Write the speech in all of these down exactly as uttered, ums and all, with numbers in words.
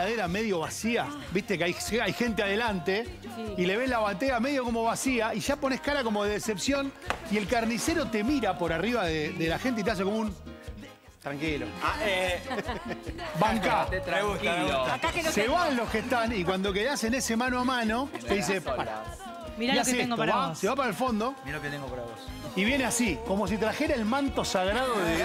heladera medio vacía, viste que hay, hay gente adelante, sí. Y le ves la batea medio como vacía y ya pones cara como de decepción y el carnicero te mira por arriba de, de la gente y te hace como un... Tranquilo. Ah, eh. Banca. Tranquilo. Se van los que están y cuando quedás en ese mano a mano, te dice... Mirá lo que tengo para va, vos. se va para el fondo. Mirá lo que tengo para vos. Y viene así, como si trajera el manto sagrado de...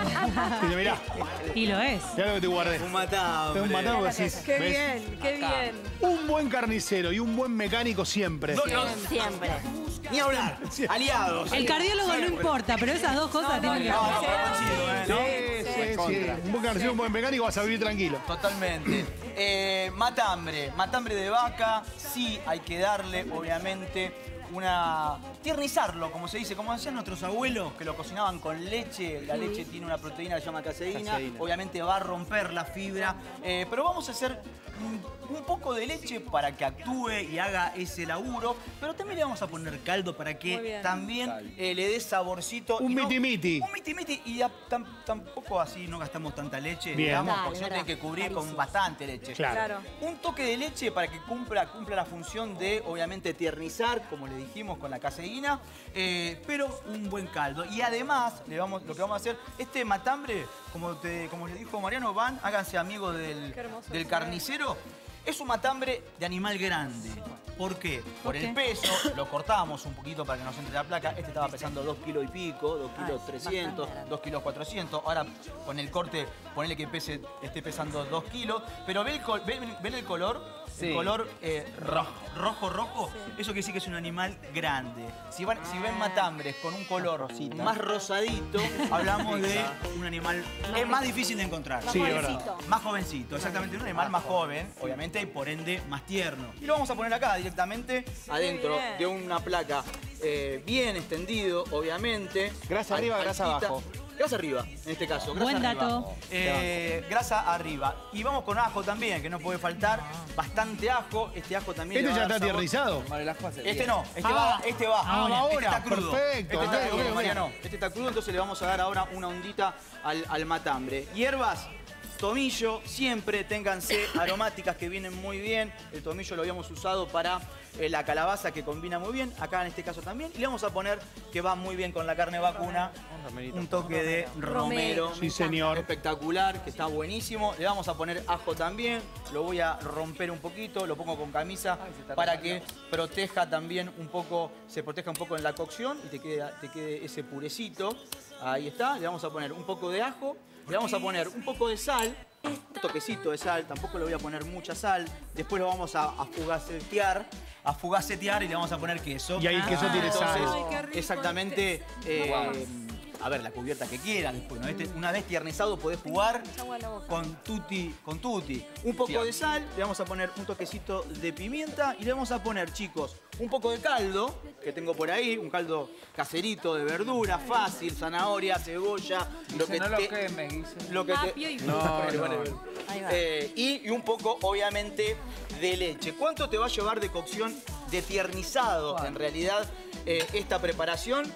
de, de mirá. Y lo es. Mirá lo que te guardé. Un matambre. Un matambre, decís, Qué ¿ves? bien, qué bien. Un buen carnicero y un buen mecánico siempre. No, no, Siempre. ni hablar. Aliados. El cardiólogo no importa, pero esas dos cosas tienen que... No, no, coincido, ¿eh? Sí, sí, sí. Un buen carnicero, un buen mecánico, vas a vivir tranquilo. Totalmente. Eh, matambre, matambre de vaca, sí hay que darle, obviamente, una... tiernizarlo, como se dice, como hacían nuestros abuelos, que lo cocinaban con leche. La leche tiene una proteína que se llama caseína, caseína. Obviamente va a romper la fibra, eh, pero vamos a hacer un, un poco de leche para que actúe y haga ese laburo, pero también le vamos a poner caldo para que también eh, le dé saborcito. Un y no, miti miti. Un miti miti y ya, tam, tampoco así no gastamos tanta leche, Bien. digamos, Dale, porque si no tiene que cubrir Carísimo. con bastante leche. Claro. Claro. Un toque de leche para que cumpla, cumpla la función de, obviamente, tiernizar, como le dijimos, con la caseína, eh, pero un buen caldo. Y además, le vamos, lo que vamos a hacer, este matambre, como, te, como les dijo Mariano, van, háganse amigos del, del carnicero. Es un matambre de animal grande. ¿Por qué? Por el peso, lo cortamos un poquito para que nos entre la placa. Este estaba pesando dos kilos y pico, dos kilos trescientos, dos kilos cuatrocientos. Ahora con el corte, ponele que pese, esté pesando dos kilos. Pero ven el, ven, ven el color, sí. El color eh, rojo, rojo, rojo. Sí. Eso quiere decir que es un animal grande. Si, van, si ven matambres con un color Rosita. Más rosadito, hablamos de un animal es más difícil de encontrar. Más sí, jovencito. Más jovencito, exactamente. Un animal más joven, obviamente, y por ende más tierno. Y lo vamos a poner acá directamente adentro de una placa eh, bien extendido, obviamente. Grasa arriba, grasa abajo. Grasa arriba, en este caso. Grasa Buen arriba. dato. Eh, grasa arriba. Y vamos con ajo también, que no puede faltar. Bastante ajo. Este ajo también. ¿Este le va ya a está dar sabor. tiernizado? Este no, este ah, va, este va. Ah, este ahora, está crudo. perfecto. Este está Okay, crudo, okay, Mariano. Este está crudo, entonces le vamos a dar ahora una ondita al, al matambre. Hierbas. Tomillo, siempre ténganse aromáticas que vienen muy bien. El tomillo lo habíamos usado para eh, la calabaza, que combina muy bien. Acá en este caso también. Y le vamos a poner, que va muy bien con la carne vacuna, un toque de romero. Sí, señor. Espectacular, que está buenísimo. Le vamos a poner ajo también. Lo voy a romper un poquito, lo pongo con camisa para que proteja también un poco, se proteja un poco en la cocción y te quede, te quede ese purecito. Ahí está. Le vamos a poner un poco de ajo. Le vamos a poner un poco de sal, un toquecito de sal, tampoco le voy a poner mucha sal. Después lo vamos a, a fugacetear, a fugacetear y le vamos a poner queso. Y ahí el queso Ah, tiene sal. entonces, Ay, qué rico exactamente, eh, a ver, la cubierta que quieras después, ¿no? Este, una vez tiernizado podés jugar con tutti, con tutti. Un poco de sal, le vamos a poner un toquecito de pimienta y le vamos a poner, chicos, un poco de caldo, que tengo por ahí, un caldo caserito de verdura, fácil, zanahoria, cebolla, lo que no lo te... quemes, Guise. Lo que te... Apio y No, no. Ahí va. Eh, y, y un poco, obviamente, de leche. ¿Cuánto te va a llevar de cocción, de tiernizado, en realidad, eh, esta preparación?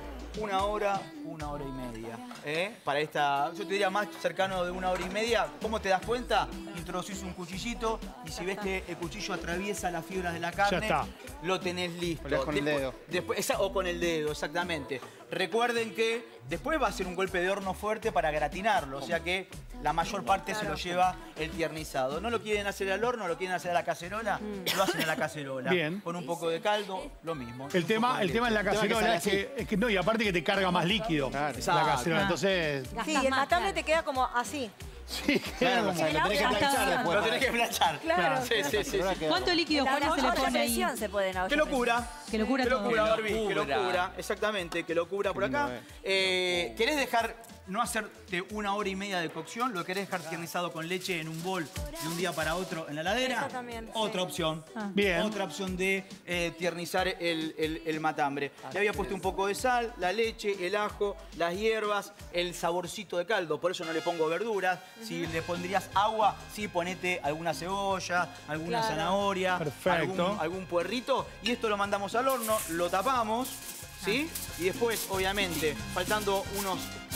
Una hora, una hora y media. ¿eh? Para esta, yo te diría más cercano de una hora y media. ¿Cómo te das cuenta? Introducís un cuchillito y si ves que el cuchillo atraviesa las fibras de la carne, está. lo tenés listo. Peleás con el Después- dedo. después- esa- o con el dedo, exactamente. Recuerden que después va a ser un golpe de horno fuerte para gratinarlo, o sea que la mayor parte se lo lleva el tiernizado. No lo quieren hacer al horno, lo quieren hacer a la cacerola, lo hacen a la cacerola. Bien. Con un poco de caldo, lo mismo. El Un tema, poco de el tema en la leche. cacerola es que, es que no, y aparte que te carga más líquido la Exacto. cacerola. Ah. Entonces, Sí, y el matambre te queda como así. sí, Claro, queda o como... sea, lo tenés que Hasta- planchar después. Lo tenés que planchar. Claro. Sí, sí, sí. sí. ¿Cuánto líquido, La, Juan, la se le olla pone ahí? presión se puede en la olla ¡Qué locura! Que lo cura ¡Qué todo. locura, Que lo Barbie! ¡Qué cubra. locura! Exactamente, que lo cubra por acá. Eh, ¿Querés dejar, no hacerte una hora y media de cocción? ¿Lo querés dejar tiernizado con leche en un bol de un día para otro en la heladera? Esa también, Otra sí. opción. Ah. Bien. Otra opción de eh, tiernizar el, el- el matambre. Le había puesto un poco de sal, la leche, el ajo, las hierbas, el saborcito de caldo. Por eso no le pongo verduras. Si le pondrías agua, sí, ponete alguna cebolla, alguna Claro. zanahoria, Perfecto. algún, algún puerrito. Y esto lo mandamos al horno, lo tapamos, ¿sí? Y después, obviamente, faltando unos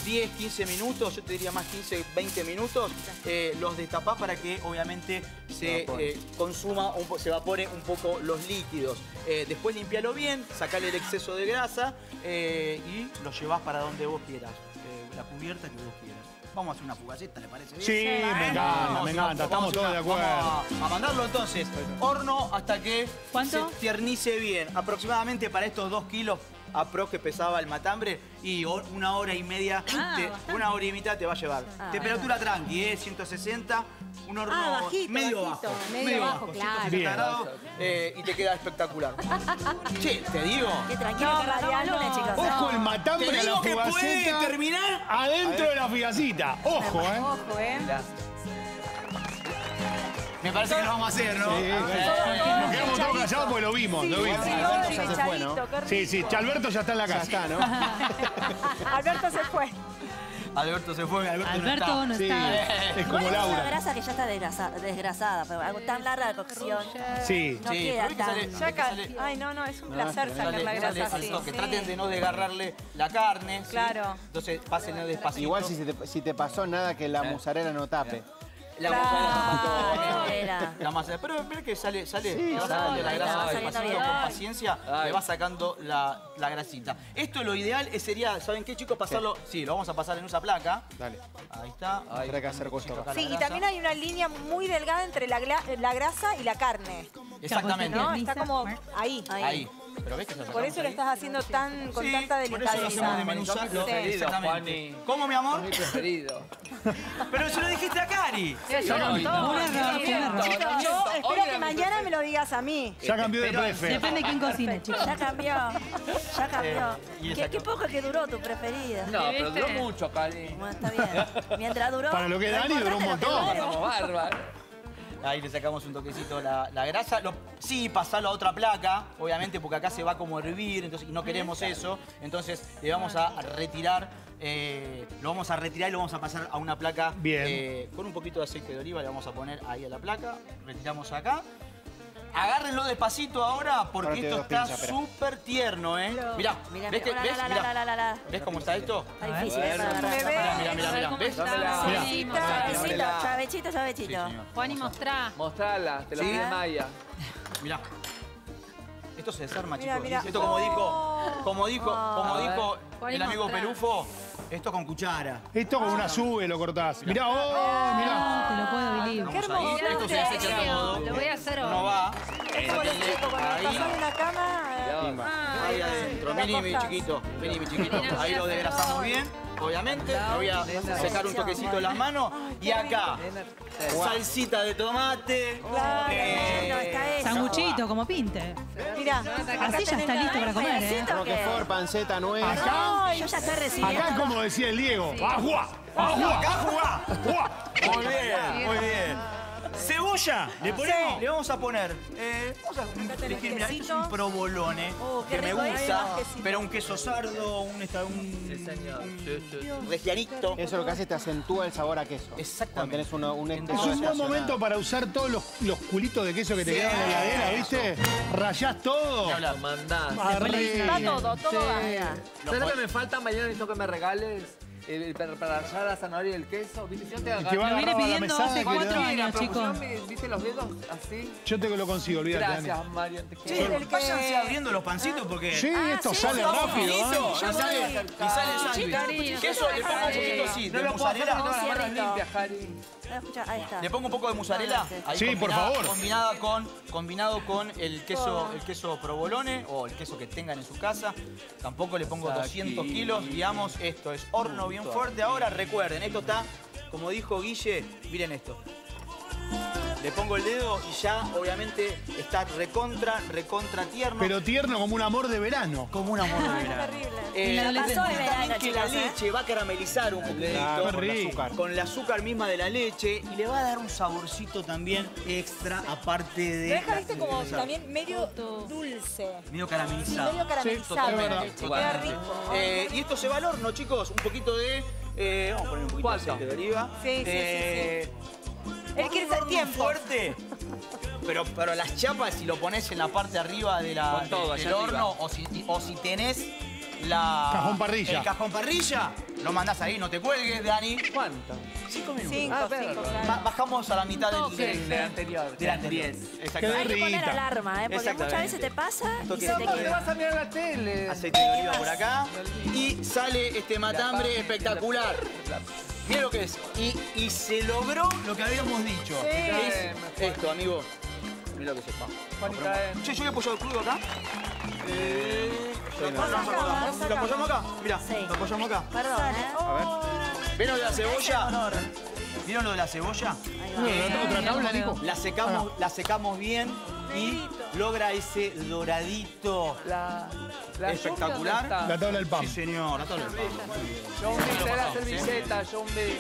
diez, quince minutos, yo te diría más quince, veinte minutos, eh, los destapás para que obviamente se eh, consuma, un po se evapore un poco los líquidos. Eh, después limpialo bien, sacale el exceso de grasa eh, y lo llevas para donde vos quieras, eh, la cubierta que vos quieras. Vamos a hacer una fugaceta, ¿le parece bien? Sí, me encanta, me encanta, estamos todos de acuerdo. Vamos a, a mandarlo entonces, horno hasta que ¿Cuánto? se tiernice bien. Aproximadamente para estos dos kilos aprox que pesaba el matambre y una hora y media, Ah, te, una hora y mitad te va a llevar. Ah, Temperatura tranqui, ¿eh? ciento sesenta, un horno Ah, bajito, medio bajito, bajo. medio bajo, ciento claro. sesenta Bien. grados eh, y te queda espectacular. Che, te digo. Qué tranquilo, No, que arrancamos Mariano. lunes, chicos. Ojo el Te matambre a la digo que puede fugaceta terminar. adentro de la fugacita. Ojo, ¿eh? Ojo, ¿eh? Me parece que lo vamos a hacer, ¿no? Sí, Ah, nos quedamos todos callados porque lo vimos, lo vimos. Sí, Alberto sí, ya se fue, ¿no? Chadito, qué rico. Sí, sí, Alberto ya está en la Ya casa. está, ¿no? Alberto se fue. Alberto se fue, Alberto, Alberto no no está. Sí, está. es como Igual es una Laura. grasa que ya está desgrasa- desgrasada, pero algo tan larga de cocción. Sí. No Sí, queda pero viste, tan... sale- Ya ca- sale- Ay, no, no, es un No, placer sale- sacar la Sale- grasa sale así. al toque. Sí. Traten de no desgarrarle la carne. ¿sí? Claro. Entonces, pásenlo despacito. Igual si, se te, si te pasó nada que la musarela no tape. La Claro. mozzarella. La masa. Pero ver que sale, sale, le va sacando la sale, grasa va despacito, saliendo con bien. paciencia, le va sacando la, la grasita. Esto lo ideal es- sería, ¿saben qué, chicos? Pasarlo, sí, lo vamos a pasar en esa placa. Dale. Ahí está. Habrá que hacer costo acá. Sí, y también hay una línea muy delgada entre la, gla- la grasa y la carne. Exactamente. ¿No? Está como ahí. Ahí. Pero ves que se lo Por sacamos eso lo ahí. estás haciendo tan, con Sí, tanta por eso lo delicadeza. hacemos de menuzar. Sí. Exactamente. ¿Cómo, mi amor? Mi preferido. Pero se lo dijiste a Cari. Un error, fue un error. Yo espero que mañana me lo digas a mí. Ya cambió de Pero- prefe. Depende de quién cocine, chicos. Ya cambió, ya cambió. Eh, y ¿Qué, esa- qué poco que duró tu preferida. No, pero duró mucho, Cari. Bueno, está bien. Mientras duró... Para lo que es no Dani, duró un importa lo que montón. dure. Como bárbaro. Ahí le sacamos un toquecito la, la grasa. Lo- sí, pasarlo a otra placa, obviamente, porque acá se va como a hervir, entonces y no queremos eso. Entonces le vamos a retirar, eh, lo vamos a retirar y lo vamos a pasar a una placa Bien. eh, con un poquito de aceite de oliva. Le vamos a poner ahí a la placa. Retiramos acá. Agárrenlo despacito ahora porque Ahora te esto doy está dos pinzas, espera. súper tierno, ¿eh? Mirá, Mirá, ¿ves, que- mirá, ves? la, la, Mirá. la, la, la, la. ¿Ves cómo está esto? Está difícil eh, para agarrar. Bebé. Mirá, mirá, mirá, mirá. ¿Cómo ¿Ves? está? Mirá. Chavecito, Dámela. chavechito, Sí, chavechito. señor. Juani, mostrá. Mostrala, te lo Sí. pide Maya. Mirá. Esto se desarma, Mirá, chicos. mirá. Esto como dijo, como dijo, como A ver. dijo Juan, el amigo mostrá. Pelufo, esto con cuchara. Esto con una sube lo cortás. Mirá, oh, mirá. No, te lo puedo believe. Qué Vamos ahí. hermoso. Esto se desecha todo. Lo voy a hacer No hoy. va. Como los chicos, cuando Ahí. pasás en la cama. eh, Ahí adentro. la Vení, mi costas. chiquito. Vení, mi chiquito. Ahí lo desgrasamos bien, obviamente. Me voy a secar un toquecito las manos. Y acá, salsita de tomate. Claro, eh, No, está eso. Sanguchito, como pinte. Mirá, Así ya está listo para comer, ¿eh? Pedacito que- Roquefort, panceta, nuez. Acá, Yo ya estoy recibiendo. acá como decía el Diego. ¡Agua! ¡Agua! Acá jugá. ¡Agua! Muy bien, muy bien. Cebolla, le ponemos, le vamos a poner, eh, vamos a elegir, mira, esto es un provolone Oh, qué que me rico gusta, eso. pero un queso sardo, un, esta- un, señor. un Sí, sí. regianito. Eso lo que hace te acentúa el sabor a queso. Exactamente. Cuando tenés uno, un Es queso un buen estacionado. momento para usar todos los, los culitos de queso que te Sí, quedan en la heladera, ¿viste? Rayás todo. Ni hablar. Mandás. Arre. va todo, todo va. ¿Sabes lo que me falta mañana? Necesito que me regales el, para, para rallar la zanahoria y el queso. ¿Viste? Si no te Y que va Lo viene agarrado a la pidiendo mesada hace y que le cuatro da. años, la promoción, chicos. me- ¿viste los dedos así? Yo te lo consigo, olvídate, Dani. Gracias, Mario. Te Sí, quiero. el que- váyanse abriendo los pancitos porque... Sí, esto sí, sale sí, rápido, sí, ¿eh? sí, Y ya sale, voy. y sale el sándwich. Queso, le pongo un poquito así, No de lo puedo hacer, mozzarella. tengo las manos cierto. limpias, Cari. Escucha, ahí está. Le pongo un poco de mozzarella. Ahí Sí, por combinada- favor. Combinada con, combinado con el queso, el queso provolone o el queso que tengan en su casa. Tampoco le pongo doscientos kilos, digamos. Esto es horno bien fuerte. Ahora recuerden, esto está, como dijo Guille, miren esto. Le pongo el dedo y ya, obviamente, está recontra, recontra tierno. Pero tierno como un amor de verano. como un amor de Ay, qué verano. terrible. Eh, la y leche. también verano, que la chicos, ¿eh? leche va a caramelizar un poquito Claro, Qué con el rico. azúcar. con el azúcar misma de la leche y le va a dar un saborcito también extra aparte de... Lo deja, viste, como de- de- también medio dulce. medio caramelizado. Medio caramelizado. totalmente, la leche, queda totalmente. rico. Eh, y esto se va al horno, chicos. Un poquito de... eh, vamos a poner un poquito de ¿Cuánto? aceite de oliva. Sí, sí, sí, Eh, Él quiere un hacer horno tiempo. fuerte. Pero, pero las chapas, si lo pones en la parte de arriba de la, Con todo, del allá horno arriba. o si, o si tenés la... Cajón parrilla. El cajón parrilla, lo mandás ahí, no te cuelgues, Dani. ¿Cuánto? Cinco minutos. Cinco, Ah, cinco, verga. claro. Ba- bajamos a la mitad del, Sí, del, del anterior. del anterior. diez. Exactamente. Hay que poner Rita. alarma, ¿eh? Porque Exactamente. muchas veces te pasa y Toque. se te No, te queda. vas a mirar la tele. Aceite de oliva por acá. Y sale este matambre espectacular. Mira lo que es. Y, y se logró lo que habíamos dicho. Es esto, amigo. Mira lo que es. Vamos. Juanita, eh. Che, yo voy a apoyar el crudo acá. Eh, ¿Lo Más apoyamos acá, acá? más ¿Lo acá. apoyamos acá? Mira, Sí. lo apoyamos acá. Perdón, ¿eh? ¿Vieron lo de la cebolla? ¿Vieron lo de la cebolla? ¿Otra, otra tabla, Nico? La secamos, la secamos bien y logra ese doradito La, la espectacular. lluvia, ¿dónde La está? tabla del pan. Sí, señor. La tabla del pan. John B. lo Será pasamos, servilleta, John B.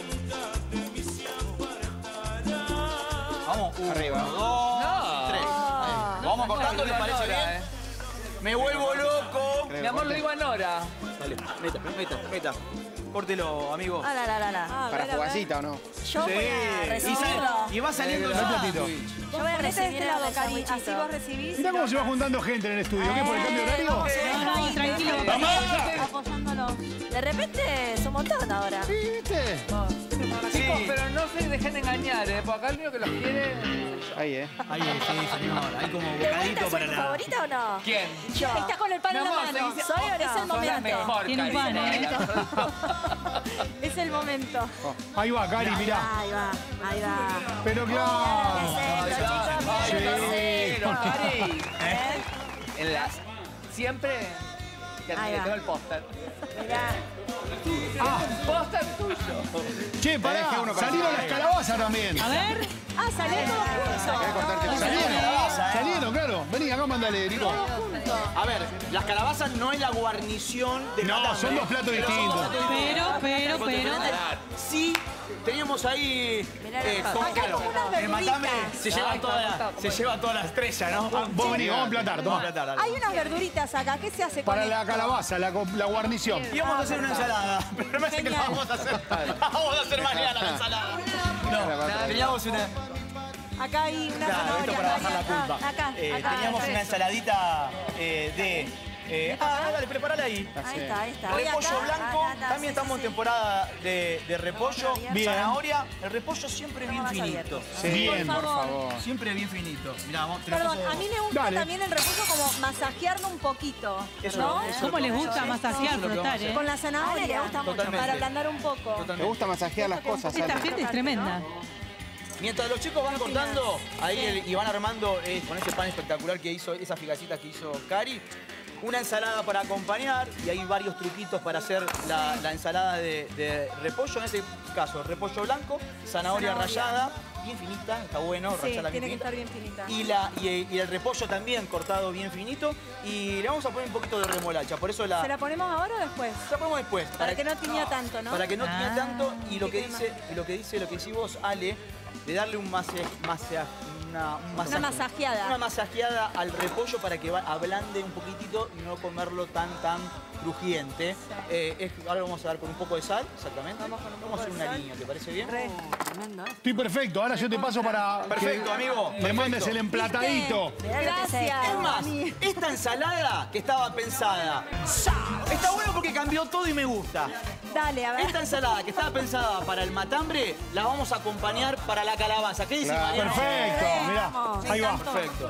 Vamos, uno, Arriba. dos, No. tres. Ahí. Lo vamos cortando, ¿les parece bien? Nora, eh. Me vuelvo loco. Mi amor, lo digo a Nora. Dale, meta, meta, meta. Córtelo, amigo. Ah, la, la, la, la. Ah, a Para ver, a ver. jugacita o no. Yo voy a Y, recibirlo. sale- y va saliendo el Un sándwich. platito. Yo voy a Ponete de recibir este lado, el Cari. Así sandwichito. vos recibís. Mirá cómo se va juntando gente en el estudio. ¿Qué? ¿Por el cambio de horario? No, no, tranquilo. Apoyándolo. De repente es un montón ahora. Sí, ¿viste? Chicos, pero no se dejen engañar, ¿eh? Porque acá el único que los quiere... Ahí, ¿eh? Ahí, sí, señor. Ahí como ¿De vuelta bocadito soy para tu la... favorita o no? ¿Quién? Yo. Está con el pan Mi en la amor, mano. se dice- Soy o no? Es el Sos la momento. mejor, Tiene un Cari. pan, ¿eh? Es el momento. Ahí va, Cari, mirá. Ahí va, ahí va. Pero claro. ¿Qué es esto, chicos? Sí. Miren lo cero. Cari, ¿eh? En las... Siempre... Que Ahí le va. tengo el póster. Mirá. Ah, Póster tuyo. che, pará. Dejé uno para Salieron acá. las calabazas también. A ver. Ah, salió todo junto. Salieron. Salieron, claro. Vení, acá mandale, Nico. A ver, las calabazas no es la guarnición de No, matambre. son dos platos Pero son distintos. dos platos distintos. Pero, pero, pero. Sí, teníamos ahí... Mirá eh, la con- papa. claro, Acá como unas el matambre verduritas. se lleva, Ay, toda está, la, está, se lleva toda la estrella, ¿no? Ah, vos vení, vamos a emplatar, Vamos a toma. emplatar, dale. Hay unas verduritas acá. ¿Qué se hace con Para la esto? calabaza, la, co- la guarnición. Y vamos a hacer una ensalada. Pero me parece que la Genial. vamos a hacer. Vamos a hacer mañana la ensalada. No, teníamos una... Acá hay una Claro, esto zanahoria. para bajar la acá, culpa. Acá, Eh, acá. teníamos acá. una ensaladita eh, de... eh, ah, dale, preparala ahí. Ahí está, ahí está. Repollo Acá. blanco, Ah, ta, ta, también sí, estamos en sí, sí. temporada de, de repollo, Bien. zanahoria, el repollo siempre bien más finito. abierto. Bien. Por favor. Siempre bien finito. Mirá, vamos, te lo Perdón, paso- a mí me gusta Dale. también el repollo como masajearlo un poquito. Eso, ¿No? eso. ¿Cómo les gusta Eso masajear, es lo que vamos a frotar, hacer. eh? Con la A él zanahoria. le gusta mucho. Totalmente. Para ablandar un poco. Me gusta masajear las cosas, Esta Ale. gente es tremenda. Mientras los chicos van cortando ahí el- y van armando eh, con ese pan espectacular que hizo, esas figasitas que hizo Cari, una ensalada para acompañar y hay varios truquitos para hacer la, la ensalada de, de repollo. En este caso, repollo blanco, zanahoria, Zanahoria. rallada, bien finita, está bueno, Sí, rallada bien tiene que finita. estar bien finita. Y, la, y, y el repollo también cortado bien finito. Y le vamos a poner un poquito de remolacha. Por eso la, ¿Se la ponemos ahora o después? la ponemos después. Para que no tiña tanto, ¿no? Para que no tiña Ah. tanto. Y lo que Quede dice, y lo que dice, lo que decís vos, Ale, de darle un mase, mase- una, un masaje- Una masajeada. una masajeada al repollo para que va- ablande un poquitito y no comerlo tan, tan crujiente. Eh, es- ahora lo vamos a dar con un poco de sal, exactamente. Vamos con un Vamos a poco hacer de una sal. línea, ¿te parece bien? Re. Tremendo, ¿eh? Estoy perfecto. Ahora yo te paso para Perfecto, que amigo. me Perfecto. mandes el emplatadito. Mirá lo que sé. Gracias. Es más, Dani. esta ensalada que estaba pensada, está bueno porque cambió todo y me gusta. Dale, a ver. Esta ensalada que estaba pensada para el matambre, la vamos a acompañar para la calabaza. ¿Qué dice Claro. Mariano? Perfecto, mirá. Vamos. Ahí va. Perfecto.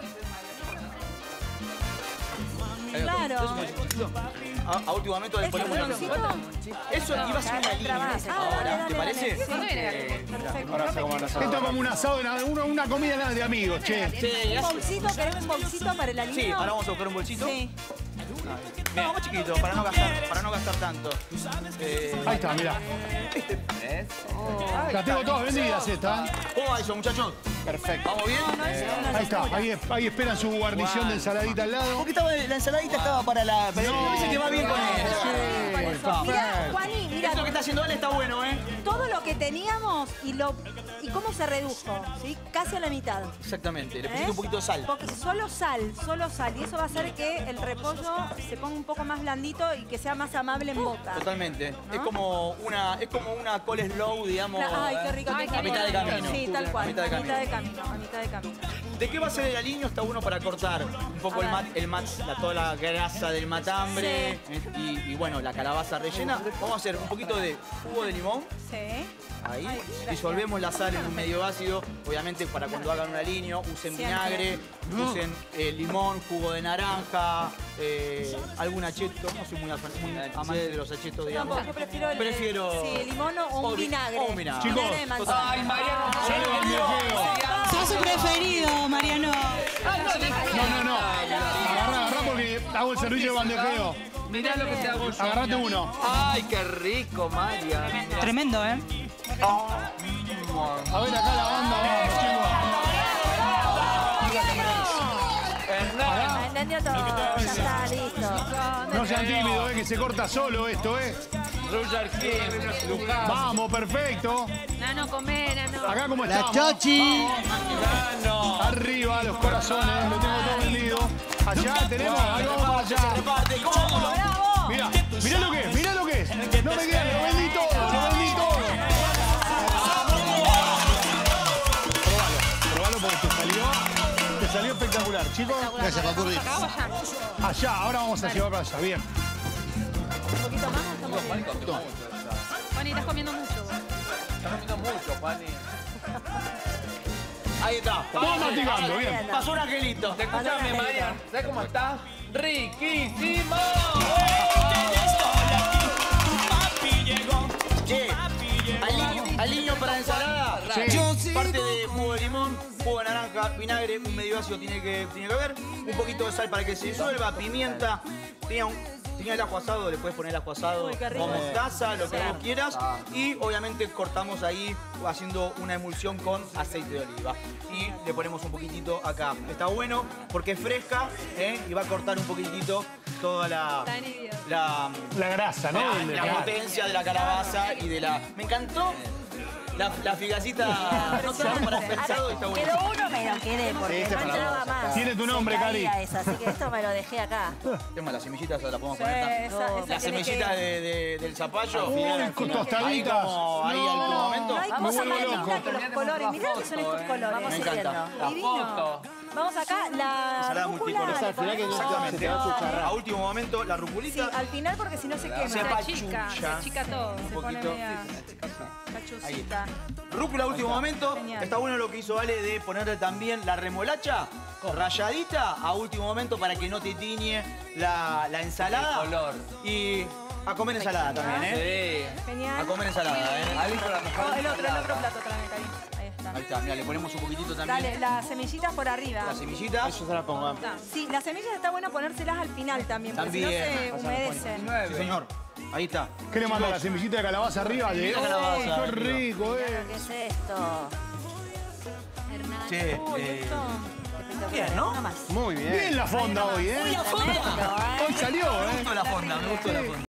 Claro. A, a último momento le ¿Este ponemos una piloncito? Eso iba a ser una línea. más. Ah, Ahora, dale, ¿te dale, parece? dale. Perfecto. Ahora hacemos una Esto es como un asado, de- una, una comida nada de amigos, che. Sí, ¿Un ya- bolsito? ¿Querés un bolsito para el alimento? sí, ahora vamos a buscar un bolsito. Sí. No, más chiquito, para no gastar, para no gastar tanto. Eh, Ahí está, mirá. ¿Ves? Las tengo todas vendidas estas. ¿eh? ¿Cómo va eso, muchachos? Perfecto. ¿Vamos bien? Ahí está, ahí, ahí esperan su guarnición de ensaladita al lado. Porque estaba, la ensaladita estaba para la... Pero No. me parece que va bien con eso. Sí, Mira, Juani, mira, Esto que está haciendo él está bueno, ¿eh? todo lo que teníamos y lo y cómo se redujo, ¿sí? Casi a la mitad. Exactamente, le ¿eh? pusiste un poquito de sal. Porque solo sal, solo sal. Y eso va a hacer que el repollo se ponga un poco más blandito y que sea más amable en boca. Totalmente. Es como una, es como una coleslaw, digamos. Ay, qué rico. Ay, qué a mitad de rico. camino. Sí, tal cual. A mitad de A mitad de camino. camino. A mitad de camino. ¿De qué va a ser el aliño? Está bueno para cortar un poco el mat, el mat, la, toda la grasa del matambre eh, y, y bueno, la calabaza rellena. Vamos a hacer un poquito de jugo de limón. Sí. Ahí, Ay, gracias. disolvemos la sal en un medio ácido, obviamente para cuando hagan un aliño, usen Siempre. vinagre, usen eh, limón, jugo de naranja, eh, algún acheto, no soy muy, afan- muy amante de los achetos, digamos. Tampoco, yo prefiero el Prefiero- sí, limón o un o vi- vinagre. o un vinagre. Chicos, Vinagre de manzana. Ay, Mariano. Sale bandejeo. Sos su preferido, Mariano. No, no, no. Agarrá, agarrá porque hago el servicio de bandejeo. Mirá lo que te hago yo. Agarrate uno. Ay, qué rico, María. Mirá. Tremendo, ¿eh? A ver acá la banda, vamos, chicos. Hernán. Entendió todo, ya está, listo. No sean tímidos, eh, que se corta solo esto, eh. Roger King, Luján. Vamos, perfecto. Nano, comé, nano. Acá como La estamos. Chochi. Nano. Arriba, los corazones, lo tengo todo vendido. Allá tenemos, ahí vamos para allá. Reparte, ¿cómo? ¡Bravo! Mirá, mirá lo que es, mirá lo que es. No me queda, lo vendí todo, lo vendí todo. Probalo, probalo porque te salió, te salió espectacular, chicos. Gracias, Papurri. Allá, ahora vamos a llevar para allá, bien. Un poquito más, estamos bien. Juani, estás comiendo mucho. vos. Estás comiendo mucho, Juani. Ahí está. Todo masticando, bien. Pasó un angelito. Escúchame, María. ¿Sabes cómo está? ¡Riquísimo! Che, aliño, aliño para ensalada. Sí. Parte de jugo de limón, jugo de naranja, vinagre, un medio ácido tiene que, tiene que haber. Un poquito de sal para que se disuelva, pimienta. Tenía, un, tenía el ajo asado, le puedes poner el ajo asado Uy, qué rico. con mostaza, lo que vos quieras. Y obviamente cortamos ahí haciendo una emulsión con aceite de oliva. Y le ponemos un poquitito acá. Está bueno porque es fresca, ¿eh? Y va a cortar un poquitito toda la... Está inhibido. la La grasa, ¿no? la, El- la potencia de la calabaza y de la... Me encantó la, la figacita, no tanto para pensado, está bueno. Quedó uno menos, quedé, porque este no para entraba vos, más. Tiene tu nombre, Se caía Cari. esa, así que esto me lo dejé acá. Tema, las semillitas las podemos Sí, poner también. esa, esa Las tiene semillitas que- de, de- del zapallo. Uy, ahí con tostaditas. como, ahí al último momento. Ay, Me cosa vuelvo más loco. linda que los colores. Mirá lo que son estos colores. Vamos Me siguiendo. encanta. La Divino. foto. Vamos acá, la Ensalada rúcula. multicolor. le Al final que no ponemos- se te va a cucharrar. A último momento, la Sí, ruculita. al final porque si no se quema. Se Se pa- achica, se pachucha. achica todo. Se un pone poquito. media Ahí cachucita. Rúcula, último momento. Genial. Está bueno lo que hizo Ale de ponerle también la remolacha rayadita a último momento para que no te tiñe la, la ensalada. El color. Y a comer ensalada también, ¿eh? Sí. Genial. A comer ensalada, ¿eh? Ahí con la Oh, mejor el otro, el ensalada. otro plato también, Cari. Ahí está. Ahí está, mira, le ponemos un poquitito también. Dale, las semillitas por arriba. Las semillitas. Yo se la pongo. ah. Sí, las semillas está bueno ponérselas al final también, porque si no También. se humedecen. Sí, señor. Ahí está. ¿Qué le manda la semillita de calabaza arriba? Le... Semillita de calabaza ¡Ay, qué arriba. rico, eh! ¿Qué es esto? Hernán. Che, Uy, eh, esto. bien, ¿no? Uno más. Muy bien. Bien la fonda hoy, ¿eh? Tremendo, ¿eh? Hoy salió, Me ¿eh? gustó la fonda, me gustó la fonda.